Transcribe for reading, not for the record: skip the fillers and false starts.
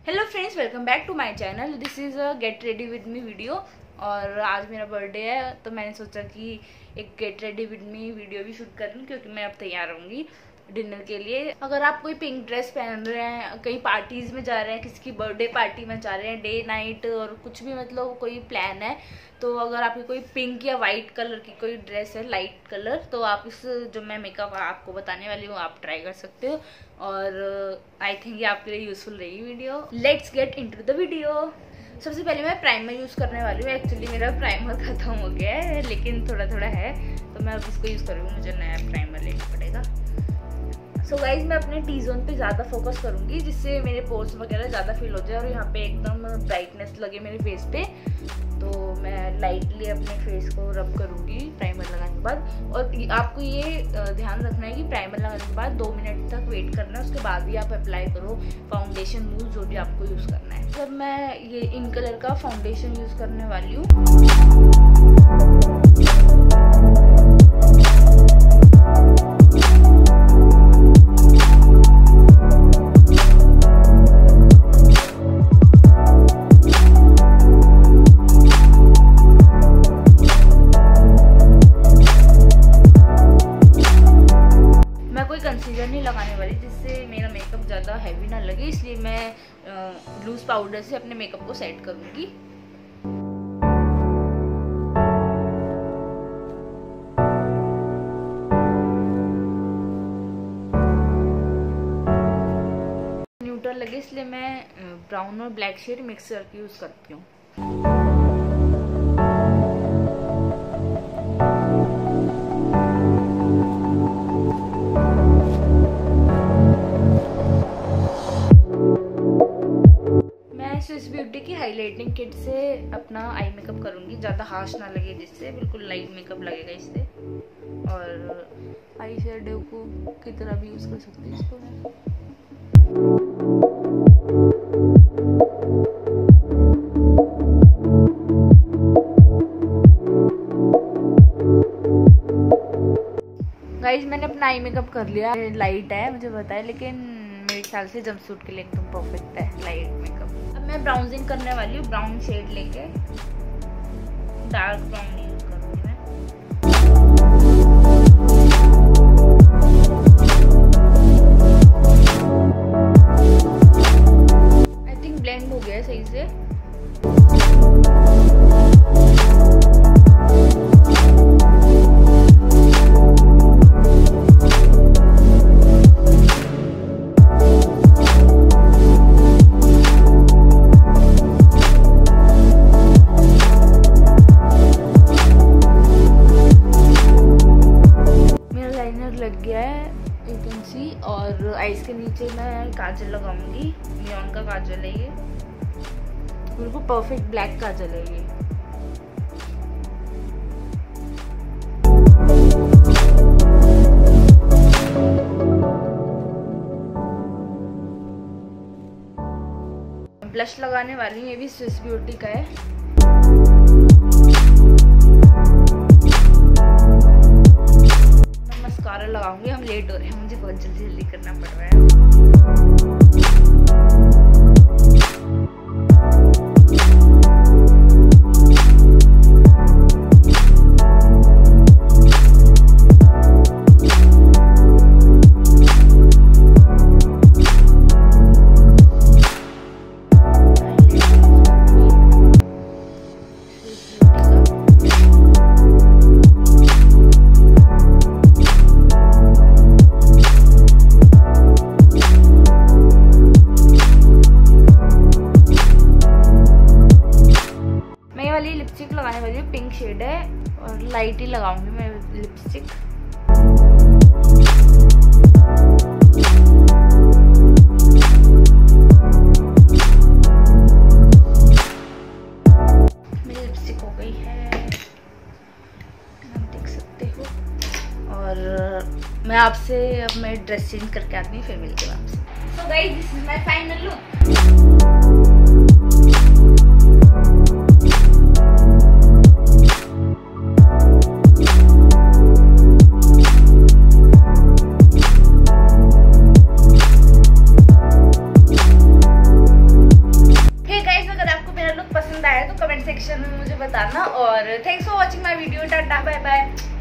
Hello friends, welcome back to my channel. This is a get ready with me video. और आज मेरा birthday है तो मैंने सोचा कि एक get ready with me video भी शूट कर लूँ, क्योंकि मैं अब तैयार होंगी डिनर के लिए। अगर आप कोई पिंक ड्रेस पहन रहे हैं, कहीं पार्टीज़ में जा रहे हैं, किसी की बर्थडे पार्टी में जा रहे हैं, डे नाइट और कुछ भी मतलब कोई प्लान है, तो अगर आपकी कोई पिंक या वाइट कलर की कोई ड्रेस है, लाइट कलर, तो आप इस जो मैं मेकअप आपको बताने वाली हूँ आप ट्राई कर सकते हो। और आई थिंक ये आपके लिए यूजफुल रहेगी video. Let's get into the video. सबसे पहले मैं प्राइमर यूज़ करने वाली हूँ। एक्चुअली मेरा प्राइमर ख़त्म हो गया है, लेकिन थोड़ा थोड़ा है, तो मैं अब इसको यूज़ करूँगी। मुझे नया प्राइमर लेना पड़ेगा। सो गाइज, मैं अपने टी जोन पे ज़्यादा फोकस करूँगी, जिससे मेरे पोर्स वगैरह ज़्यादा फील हो जाए और यहाँ पे एकदम ब्राइटनेस लगे मेरे फेस पे। तो मैं लाइटली अपने फेस को रब करूँगी प्राइमर लगाने के बाद। और आपको ये ध्यान रखना है कि प्राइमर लगाने के बाद 2 मिनट तक वेट करना है, उसके बाद ही आप अप्लाई करो फाउंडेशन मूव जो भी आपको यूज़ करना है। जब मैं ये इन कलर का फाउंडेशन यूज़ करने वाली हूँ। कंसीलर नहीं लगाने वाली, जिससे मेरा मेकअप ज़्यादा हैवी ना लगे, इसलिए मैं लूज पाउडर से अपने मेकअप को सेट करूँगी। न्यूट्रल लगे इसलिए मैं ब्राउन और ब्लैक शेड मिक्स करके यूज़ करती हूँ। स्विस ब्यूटी की हाइलाइटिंग किट से अपना आई मेकअप करूंगी, ज़्यादा हार्श ना लगे, जिससे बिल्कुल लाइट मेकअप लगेगा इससे। और आई शेडो को की तरह भी यूज़ कर सकते हैं इसको मैं। गाइस, मैंने अपना आई मेकअप कर लिया। लाइट है मुझे पता है, लेकिन मेरे ख्याल से जंपसूट के लिए एकदम परफेक्ट है लाइट मेकअप। अब मैं ब्राउजिंग करने वाली हूँ। ब्राउन शेड लेके डार्क ब्राउन यूज करूँगी मैं। आई थिंक ब्लेंड हो गया है सही से। लग गया है, यू कैन सी। और आईज के नीचे मैं काजल लगाऊंगी। नियॉन का काजल है ये, बिल्कुल परफेक्ट ब्लैक काजल है ये। ब्लश लगाने वाली हूँ, ये भी स्विस ब्यूटी का है। मस्कारा लगाऊंगी। हम लेट हो रहे हैं, मुझे बहुत जल्दी जल्दी करना पड़ रहा है। लिपस्टिक लगाने वाली हूँ, पिंक शेड है और लाइट ही लगाऊंगी मैं लिपस्टिक। मेरी लिपस्टिक हो गई है, आप देख सकते हो। और मैं आपसे अब मैं ड्रेस चेंज करके आती हूँ, फिर मिलते हैं आपसे। So guys, this is my final look. मुझे बताना। और thanks for watching my video. Tata bye bye.